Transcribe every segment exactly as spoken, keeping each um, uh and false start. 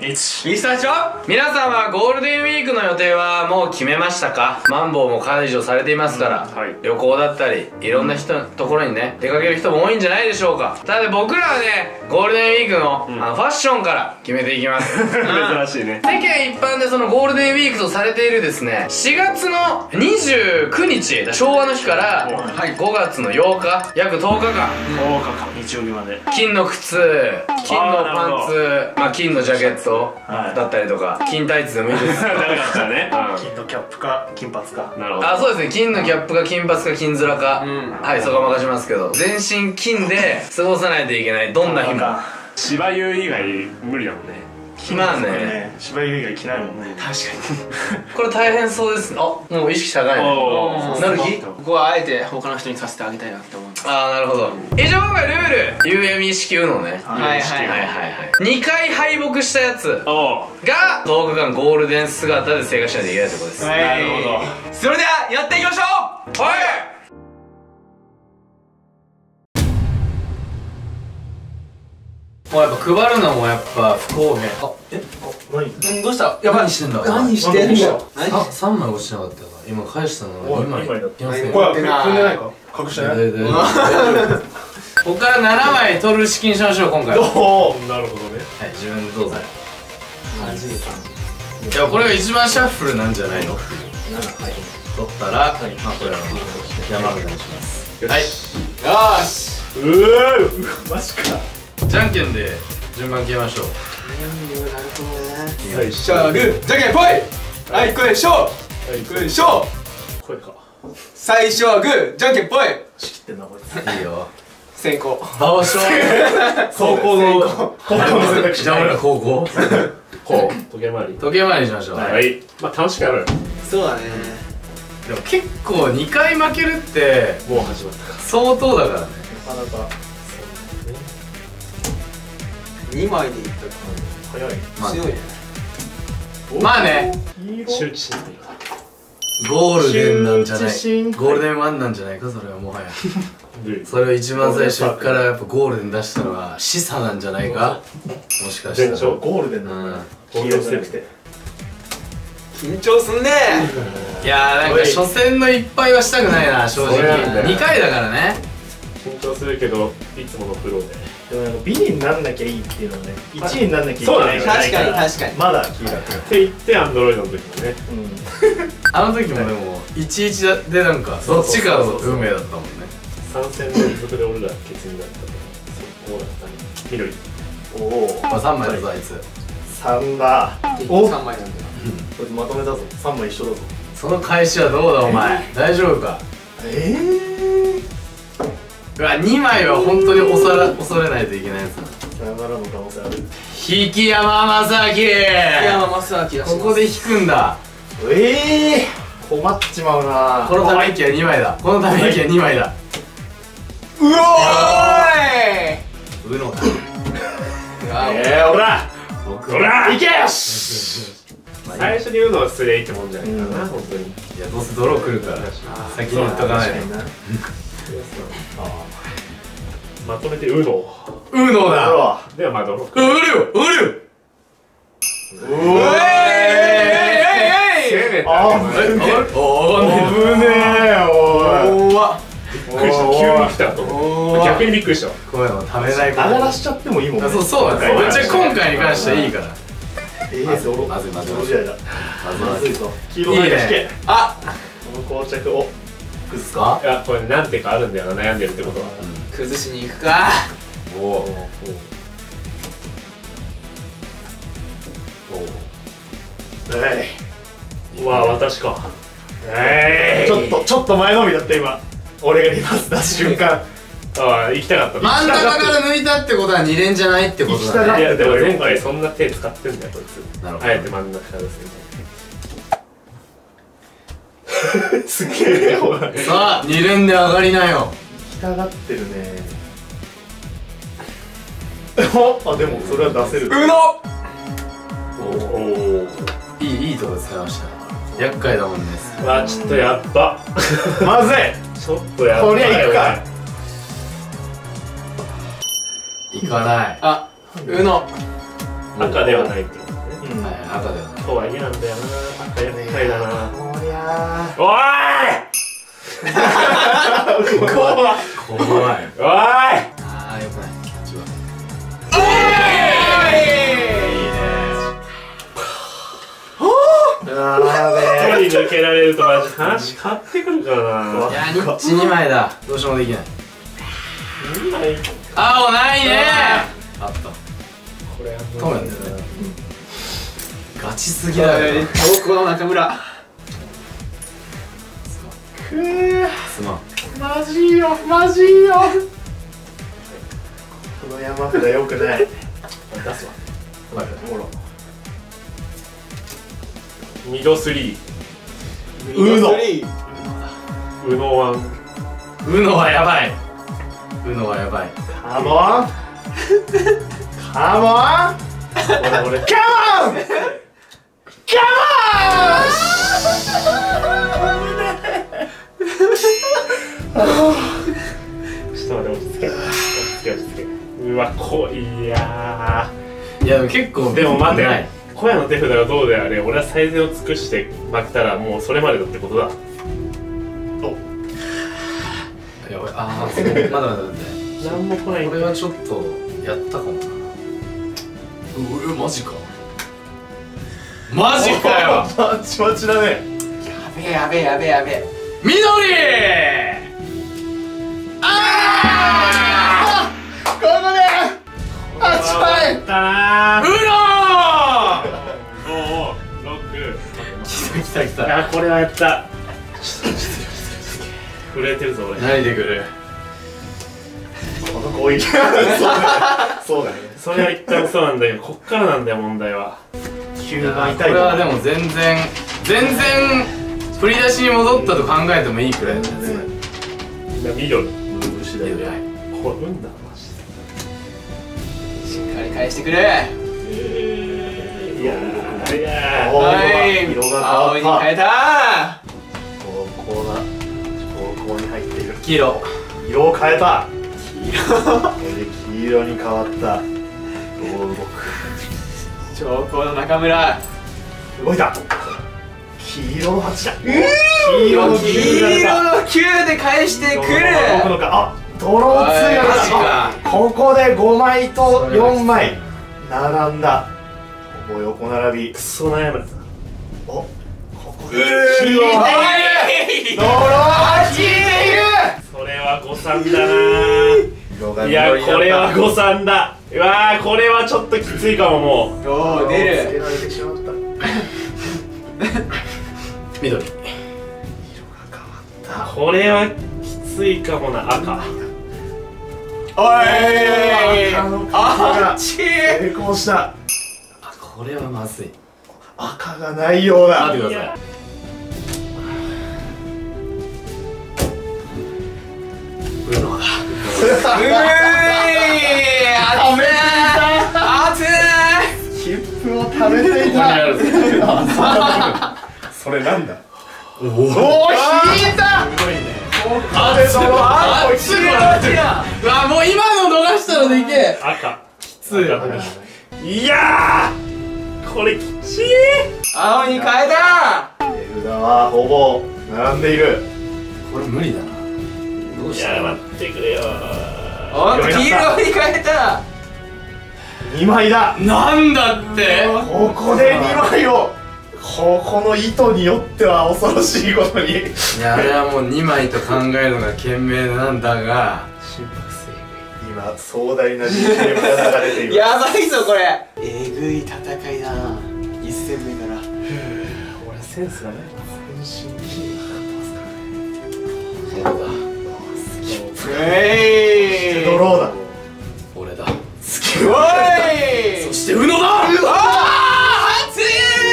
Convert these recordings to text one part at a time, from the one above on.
ミスターチョ皆さんはゴールデンウィークの予定はもう決めましたか？マンボウも解除されていますから、うんはい、旅行だったりいろんな人のところにね出かける人も多いんじゃないでしょうか。ただ僕らはねゴールデンウィークの、うん、あのファッションから決めていきます珍しいね。世間一般でそのゴールデンウィークとされているですねしがつのにじゅうくにち昭和の日からごがつのようか約とおかかんとおかかん日曜日まで金の靴金のパンツまあ金のジャケットだったりとか金タイツでもいいです金のキャップか金髪かなるほどあそうですね金のキャップか金髪か金面かはいそこは任しますけど全身金で過ごさないといけないどんな日も芝生以外無理だもんねまあね芝生以外着ないもんね確かにこれ大変そうですねあもう意識高いねなる日ここはあえて他の人にさせてあげたいなって思うああなるほど以上今回ルール ユーエムイー 式 ウノねはいはいはいはいにかい敗北したやつがとおかかんゴールデン姿で生活しないといけないってことですなるほどそれではやっていきましょうはいもうやっぱ配るのもやっぱ不公平あえ何どうしたやばい何してんだ何してんださんまい落ちなかったよ今返したのがにまいだってこれ踏んでないか隠してないここからななまい取る式にしましょう今回はなるほどねはい自分でどうぞいやこれが一番シャッフルなんじゃないの取ったらまあこれは山札にしますはいよしうーマジかじゃんけんで順番決めましょう最初はグーじゃんけんぽいはいこれしょうこれしょうこれか最初はグーじゃんけんぽい仕切ってんなこいついいよ先行場所高校の高校の選択肢じゃあ俺ら高校こう時計回り時計回りにしましょうはいまあ楽しくやろうよそうだねでも結構にかい負けるってもう始まったか相当だからねなかなかにまいでいったら早い強いねまあね周知しないゴールデンなんじゃないゴールデンワンなんじゃないかそれはもはやそれを一番最初からやっぱゴールデン出したのは示唆なんじゃないかもしかしたらゴールデンなんだ黄色じゃなくて緊張すんねいやーなんか初戦の一敗はしたくないな正直にかいだからね緊張するけどいつものフローででもビリになんなきゃいいっていうのはねいちいになんなきゃいけない確かに確かにまだ気がって言ってアンドロイドの時もねあの時もでもいちいちでなんかどっちかの運命だったもんねさん戦連続で俺ら欠員だったからそうだったね緑おおさんまいだぞあいつさんだおさんまいなんだよこれまとめだぞさんまい一緒だぞその返しはどうだお前大丈夫かええうわにまいは本当に恐れ恐れないといけないやつださよならの可能性ある引き山正明引き山正明だここで引くんだええ困っちまうなこのため息はにまいだこのため息はにまいだうおーいうのだええほらほらいけよし最初に言うのはスレイってもんじゃないかな本当にいやどうせ泥来るから先に言っとかないとまとめてウーノウーノだではまあ泥うるようるうえい攻めたあぶねえおいびっくりした急に来たと思って逆にびっくりしたこういうの食べない上がらしちゃってもいいもんねそうそうなんですよ今回に関してはいいからええまずまずまずまずまずいぞ黄色の引けあこの膠着を崩すかいやこれ何手かあるんだよな悩んでるってことは崩しに行くかおおえいわあ私かえいちょっとちょっと前のみだった今俺がリバース出す瞬間ああ行きたかった真ん中から抜いたってことはに連じゃないってことだねいやでも前回そんな手使ってんだよこいつあえて真ん中からですねすげえさあに連で上がりなよ行きたがってるねあでもそれは出せるうのおおいいいいとこ使いました厄介だもんねわあちょっとやっばまずいちょっとやっばこりゃいくかいかないあうの赤ではないって赤だよね。 とはいえなんだよな。赤厄介だな。 こりゃおーい怖い怖い。 おーいああ、よくない。気持ちは。 おーいーやべ一人抜けられるとマジ話変わってくるからな。 いや、ニッチにまいだ。どうしようもできない。 にまい青ないね。あった。 これはそうなんだよね。ガチすぎだよ。 タバコの中村。 くーすまん。 マジよマジよこの山札よくない。 出すわ。 ほらミドスリーウノウノワンウノはやばい。ウノはやばい。 カモンカモン俺俺カモンカちょっと待って落ち着け落ち着け落ち着け。うわこいやいやでも結構でも待てない。 小屋の手札がどうであれ俺は最善を尽くして負けたらもうそれまでだってことだ。 やばい。ああ、そう。まだまだだって。 なんも来ないんだ。 これはちょっとやったかもな。うえ、マジか。マジかよ。 マチマチだね。 やべえやべえやべえやべえ。 緑。 ああここではちまいだなウー。ご、ろく。 ノ。来た来た来た。 あこれはやった。震えてるぞ俺。 何で来る。 この攻撃そうだねそうだねそれは一旦そうなんだよ。こっからなんだよ問題は。 きゅうばん痛いこれはでも全然全然振り出しに戻ったと考えてもいいくらいのやつ。 緑。 牛だよこれ運だマジしっかり返してくれ。 で。いやーいやおーはい色が青に変わった変えた。 高校だ高校に入っている黄色。 色を変えた黄色これで黄色に変わったどう動く超高の中村。 動いた黄色のはちだ黄黄色の色きゅうだのきゅうで返してくる。 動くのかあドローツーがマジか。 ここでごまいとよんまい並んだほぼ横並びクソ悩む。 おここでう黄色ードロー効いているそれは誤算だなー。 色がいやこれは誤算だ。うわーこれはちょっときついかももう。 おー出る。 つけられてしまった緑。 これはきついかもな。赤。 おい赤のあがっち成功したあ、これはまずい。 赤がないようだ待ってください。ウノだ。 うーい熱い熱い。 切符を食べていたそれなんだおお引いたすごいね。 ここでドローあっちがうわ、もう今の逃したらでけえ。 赤。 きつい。 いやーこれきちい。 青に変えた。 手札はほぼ並んでいるこれ無理だな。どういしたら。 や待ってくれよおっと黄色に変えた。 にまいだなんだってここでにまいをここの意図によっては恐ろしいことにいや、あれはもうにまいと考えるのが賢明なんだが、 心拍数今壮大な ビージーエム が流れているやばいぞこれ。えぐい戦いだな。一戦目から。 俺センスがね。 全身筋肉が俺だ。 うえい。 ドローだ俺だ。 おい。 そしてウノだ。 あー熱い。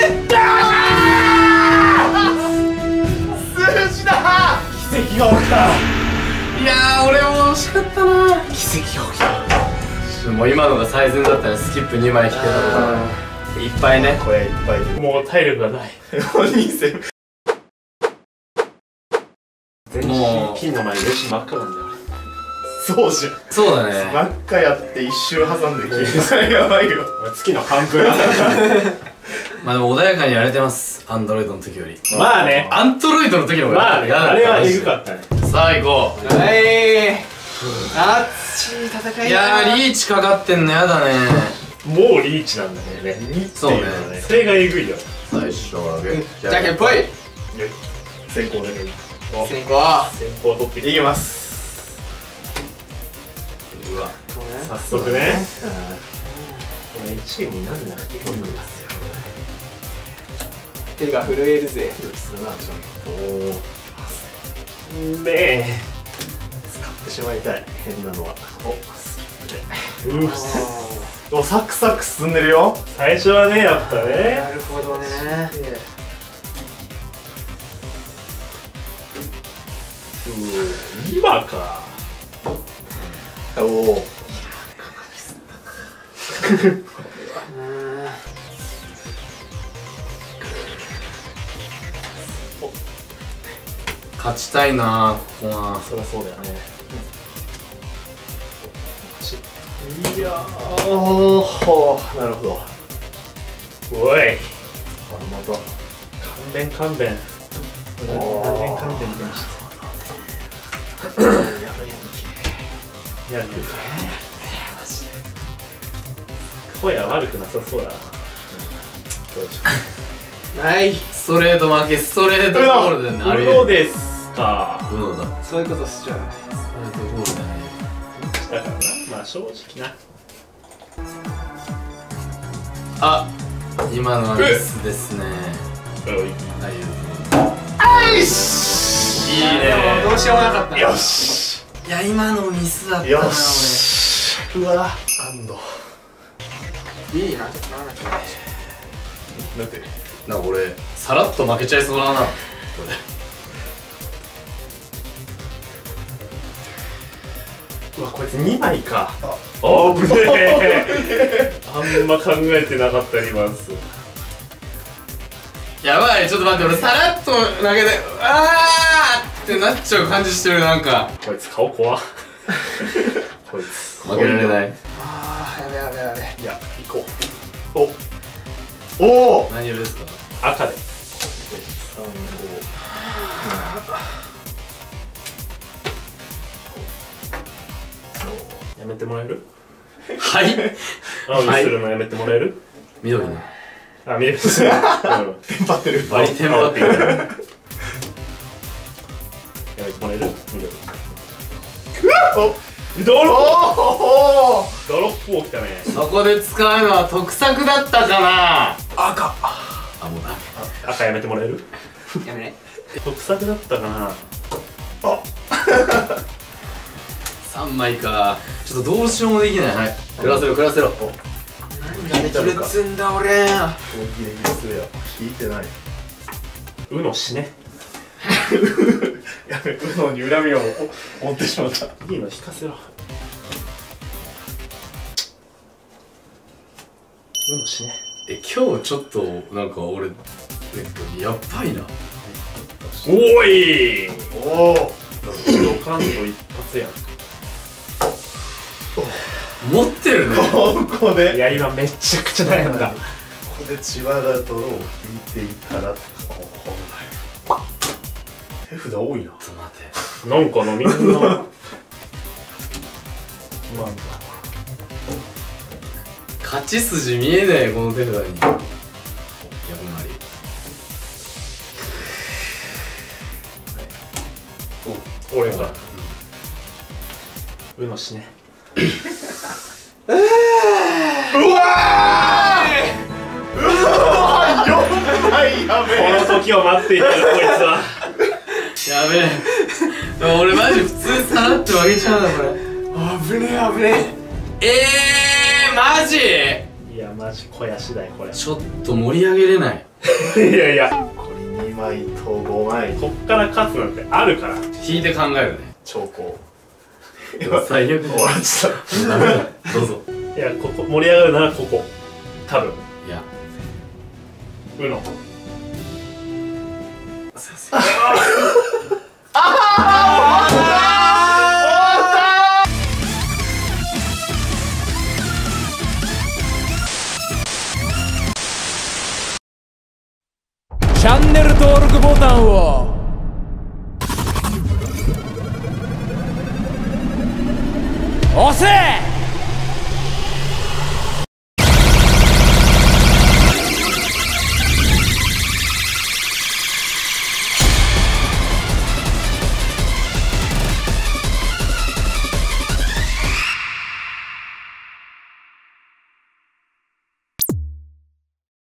数字だ奇跡が起きたいやー、俺も惜しかったな。 奇跡が起きたもう今のが最善だったらスキップにまい引けたこといっぱいね。 これいっぱいでもう体力がない。 お兄さん全身金の前に全身真っ赤なんだよそうじゃんそうだね。 真っ赤やって一周挟んで消えたやばいよ俺。月の半分あたりまあでも穏やかにやれてます、アンドロイドの時より。 まあね、 アンドロイドの時の方がまあね、あれはエグかったね。 さあ行こう。 はい、熱い戦い。 いやー、リーチかかってんのやだね。 もうリーチなんだよね。 そうね、 それがエグいよ。 最初はグーじゃんけんぽい。 先行だけに先行先行取っていきます。 うわ、 早速ね。これいちいになんだっけ。 手が震えるぜ。 ねえ、 使ってしまいたい、変なのは。 うっ、 お、サクサク進んでるよ。 最初はね、やっぱね。 なるほどね。 今か。 おお。 勝ちたいなここは。 そりゃそうだよね。いやー、おー、なるほど。 おい、 また勘弁勘弁。勘弁勘弁出ました。いや、声は悪くなさそうだな。 ない。 ストレート負け、ストレートゴールデンね。あれウノですか。 ウノだ。 そういうことしちゃう。 ストレートゴールデンあれ。 だからな、まあ正直な。 あ、今のはミスですね。 おい、 はいよし。 いいね。 どうしようもなかった。 よし。 いや、今のミスだったなよ俺。 し。うわ、安堵。 いいな、なんだっけ。 だってなんか俺さらっと負けちゃいそうだなこうわ、こいつにまいか。あぶねえ。あんま考えてなかったリバウンス。 れ。やばい、ちょっと待って、俺さらっと投げてあーってなっちゃう感じしてる。なんかこいつ顔怖っ。こいつ負けられない。 ああ、やべやべやべ。 いや、行こおおお。 何色ですか？ う。赤で。やめてもらえる？ はい青にするのやめてもらえる？ 緑のあ、見える。うん、テンパってる。 バリテンパってる。 やめてもらえる？緑。 おドロッおプドロップをきたね。 そこで使うのは得策だったかな。赤。あ、もうダメ。 赤やめてもらえる？ やめね。 得策だったかな。 さんまいか。ちょっとどうしようもできない。はい、暮らせろ暮らせろ。 何で切れつんだ俺。 ギリギリするよ。引いてない。 うの死ね。 やべ、ウノに恨みを持ってしまった。 いいの引かせろ。うの死ね。 え、今日ちょっとなんか俺やっばいな。 おい。 おお。 ドカンと一発やん。 持ってるね。 ここでいや、今めちゃくちゃ悩んだ。 ここで千葉が泥を引いていたら、手札多いな。 ちょっと待って。 なんかのみんなまあ勝ち筋見えねえこの手札に。やんまり。 俺がうの死ね。 うわーよんまいやべえ。 この時を待っていたよ、こいつは。 やべえ。でも俺マジ普通にさらって負けちゃうなこれ。 危ねえ危ねえー、マジ？ いや、マジ肥やしだよ、これ。 ちょっと盛り上げれない。 いやいや、 え。これにまいとごまい。 こっから勝つなんてあるから。 引いて考えるね。 兆候。 最悪終わっちゃった。 ダメだ。どうぞ。 いや、ここ盛り上がるならここ。多分。 いや。 うの。 すいません。 チャンネル登録ボタンを押せ。